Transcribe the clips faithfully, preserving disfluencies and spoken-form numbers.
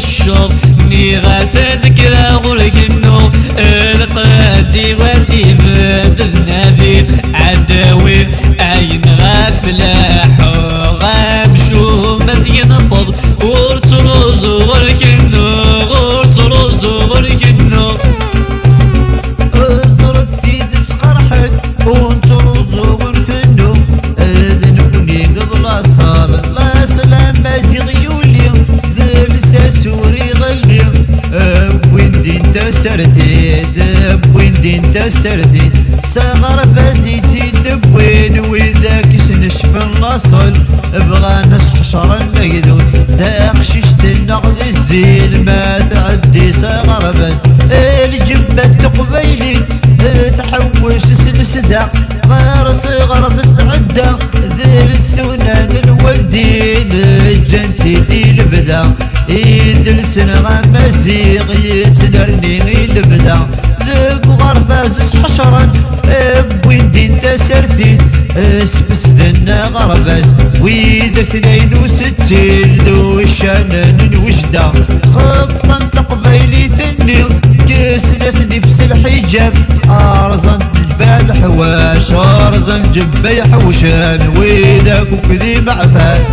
الشوط ني غاسا ذكرى غرك النور القدي ودي بدذ نذير عداوي عين غافلاح غامشو مذ ينفض ورتروز غرك النور ورتروز غرك النور صرتي دس قرحك ونتروز غرك النور ذنبني قضلا صار لا سلام بازي غيولي ذل ساسوري غلي وين دين تسرتي دب وين دين تسرتي صغر فازيتي دبوين وذاك سنشف النصل بغى نصح شر المقدون تاقششت النقد الزين ما تعدي صغر باز الجبة تقبيلي تحوش سلسدة غير صغر بستعدة ذيل السنان الولدين الجنتي دي البدا يدل سنغا مزيغ يتنرني البدا ذب غرفاز حشرا بوين دين تسرتي اسبس ذنا غرباز ويدك اثنين وستين ذو الشانن وجدا خطا تقبيلي تني كيس ناس نفس الحجاب ارزن جبال حواش ارزن جبي حوشان ويدك وكذي معفان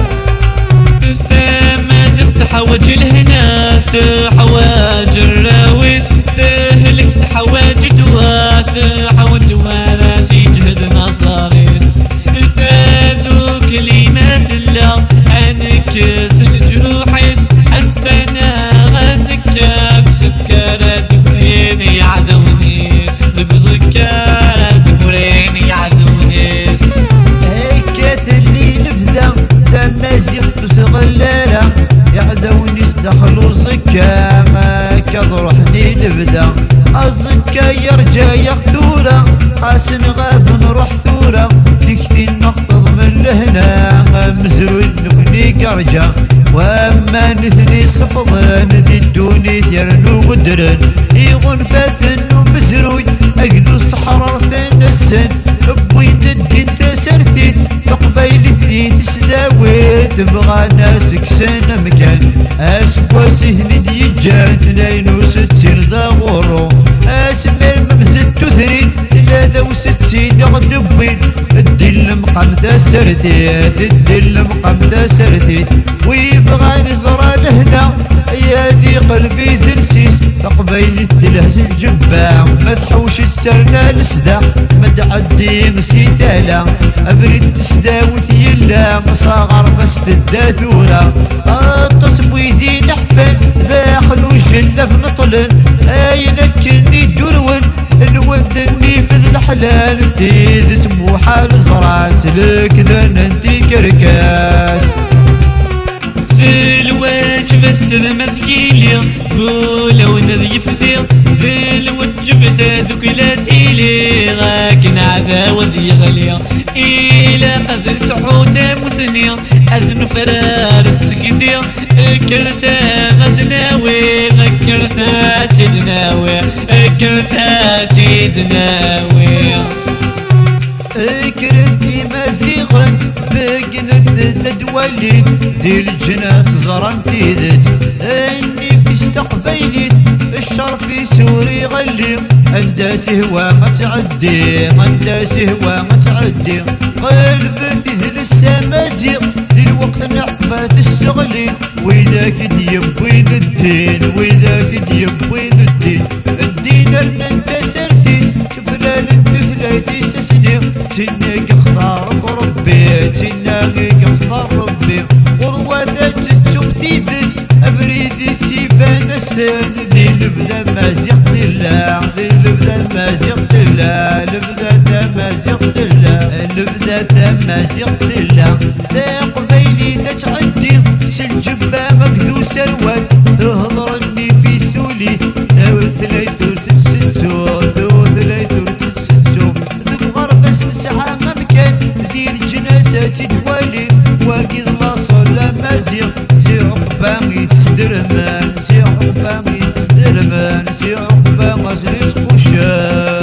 تحوج الهنا تحواج الراويس تهلك تحواج دوا تحوج وراسي جهد نصاريس تذو كلمات الله انكس الجروحيس السنة غازكا بسكرة دبرين يعذوني بسكرة دبرين يعذونيس هيك اللي نفذا ثم زيق تغلالة يعذوني دخلوا زكا ما كضرحني نبدا الزكا يرجع يخثورة خاسن غاف نروح ثورة تكتي نخفض من لهنا مزرود نبني قرجة واما نثني صفضان ذي الدوني ثيرنو قدرن يغن فاثن ومزروج اقدر الصحراء ثن السن بوين الدين تسرتي تقبيل ثني تسداوي تبغى ناسك سنة مكان اسكوا سهل يجان اثنين وستين ذا غورو اسمير مبزد تثرين ثلاثة وستين يغدبين الدين المقام تسرتي الدين المقام تسرتي ويبغى نزرى لهنا يا دي قلبي ذلسيس تقبيل التلهز الجبا ما تحوش السرنا لسدا ما تعدي غسيتالا ابرد تسداوت يلا صغر بس تداثورا التصبوي ذي نحفل ذاخل وجلة في نطلن اي لكني دورون الود اني في ذي الحلال تيذ سموحة لزرعت لك ذن انتي كركاس في الوجه السلمة ذكيلي قولوا نذيف ذير ذي الوجه ذوك لا تيلي غاك نعذا وذي غلي إلى قذر سعوثة مسنير أذن فرارس كثير كرثا غدناوي غكرثا تدناوي كرثا تدناوي كرثي مزيغا فقنث تدولي ذي الجناس زران تيذت اني في استقبيلي الشر في سوري غلي عند سهوى ما تعدي عند سهوى ما تعدي قلبي ذي السمازيغ ذي الوقت نحبات السغلي وذاك ديبوين الدين وذاك ديبوين الدين الدين اللي انت سرتي كفلان انت ثلاثي سسني تنك اختارك ربي تنك اختار ربي ورواثات تشوف تيذت ابريدي سيفان السن ذي لبذا ما زغت الله ذي لبذا ما زغت الله لبذا ما زغت الله لبذا ما زغت الله ذاق بيلي تتعدي سلجبا مقدو سروان تهضرني في سولي ثو ثلاث تتستو ثو ثلاث تتستو ذو غربس ساعة ممكن ذي الجنازة تدوالي واكد لا صلى مازيغ زي عقبامي تسترمان زي عقبامي تسترمان زي عقبام غزلت قشان